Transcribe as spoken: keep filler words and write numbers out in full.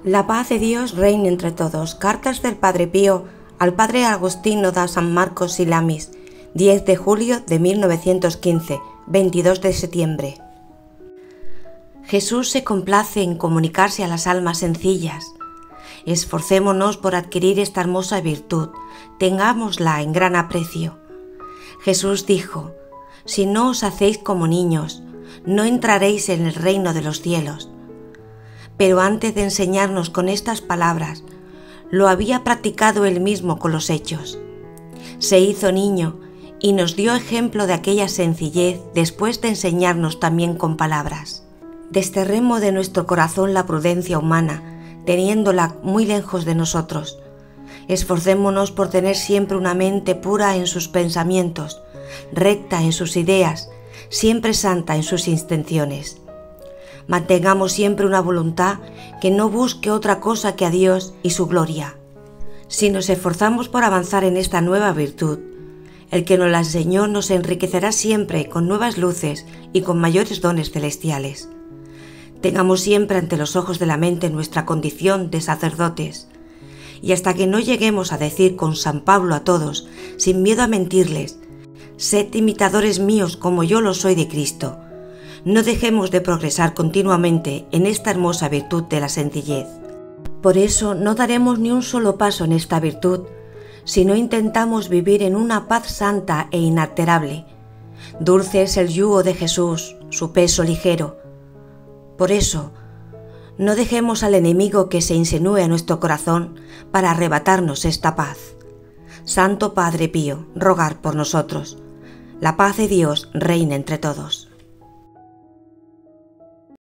La paz de Dios reine entre todos. Cartas del Padre Pío al Padre Agostino da San Marcos y Lamis, diez de julio de mil novecientos quince, veintidós de septiembre. Jesús se complace en comunicarse a las almas sencillas. Esforcémonos por adquirir esta hermosa virtud, tengámosla en gran aprecio. Jesús dijo: si no os hacéis como niños, no entraréis en el reino de los cielos. Pero antes de enseñarnos con estas palabras, lo había practicado él mismo con los hechos. Se hizo niño y nos dio ejemplo de aquella sencillez después de enseñarnos también con palabras. Desterremos de nuestro corazón la prudencia humana, teniéndola muy lejos de nosotros. Esforcémonos por tener siempre una mente pura en sus pensamientos, recta en sus ideas, siempre santa en sus intenciones. Mantengamos siempre una voluntad que no busque otra cosa que a Dios y su gloria. Si nos esforzamos por avanzar en esta nueva virtud, el que nos la enseñó nos enriquecerá siempre con nuevas luces y con mayores dones celestiales. Tengamos siempre ante los ojos de la mente nuestra condición de sacerdotes, y hasta que no lleguemos a decir con San Pablo a todos, sin miedo a mentirles: sed imitadores míos como yo lo soy de Cristo, no dejemos de progresar continuamente en esta hermosa virtud de la sencillez. Por eso no daremos ni un solo paso en esta virtud, si no intentamos vivir en una paz santa e inalterable. Dulce es el yugo de Jesús, su peso ligero. Por eso, no dejemos al enemigo que se insinúe a nuestro corazón para arrebatarnos esta paz. Santo Padre Pío, rogar por nosotros. La paz de Dios reina entre todos.